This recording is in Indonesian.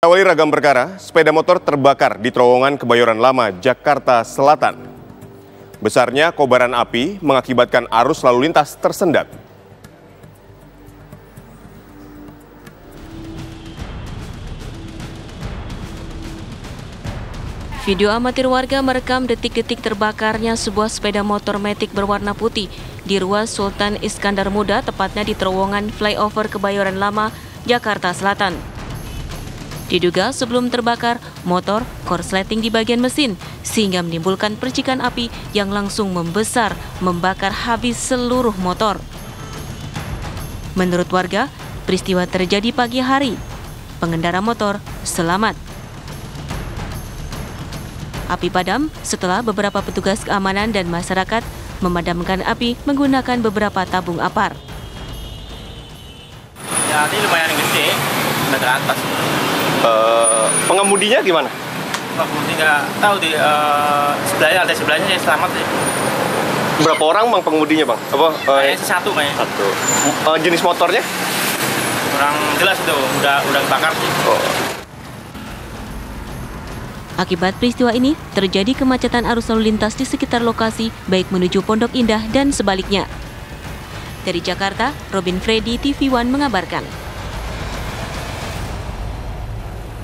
Awali ragam perkara, sepeda motor terbakar di terowongan Kebayoran Lama, Jakarta Selatan. Besarnya kobaran api mengakibatkan arus lalu lintas tersendat. Video amatir warga merekam detik-detik terbakarnya sebuah sepeda motor matic berwarna putih di ruas Sultan Iskandar Muda, tepatnya di terowongan flyover Kebayoran Lama, Jakarta Selatan. Diduga sebelum terbakar, motor korsleting di bagian mesin sehingga menimbulkan percikan api yang langsung membesar, membakar habis seluruh motor. Menurut warga, peristiwa terjadi pagi hari. Pengendara motor selamat. Api padam setelah beberapa petugas keamanan dan masyarakat memadamkan api menggunakan beberapa tabung apar. Ya, ini lumayan gede, udah ke atas. Pengemudinya gimana? Pengemudi nggak tahu di sebelahnya ya selamat sih. Berapa orang bang pengemudinya bang? Kayaknya satu kayaknya. Satu. Jenis motornya? Kurang jelas itu, udah kebakar sih. Akibat peristiwa ini, terjadi kemacetan arus lalu lintas di sekitar lokasi, baik menuju Pondok Indah dan sebaliknya. Dari Jakarta, Robin Freddy, TV One mengabarkan.